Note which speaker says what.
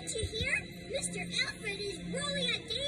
Speaker 1: Didn't you hear? Mr. Alfred is rolling a